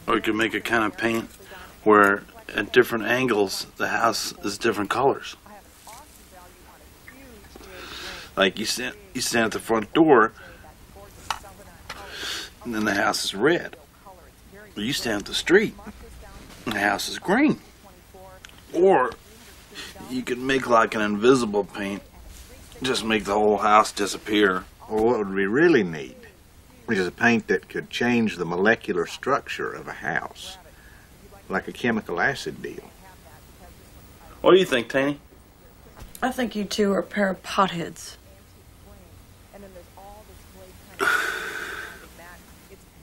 Or you could make a kind of paint where at different angles the house is different colors. Like you stand at the front door and then the house is red. Or you stand at the street and the house is green. Or you could make like an invisible paint, just make the whole house disappear. Or what would we really need is a paint that could change the molecular structure of a house, like a chemical acid deal. What do you think, Tanny? I think you two are a pair of potheads.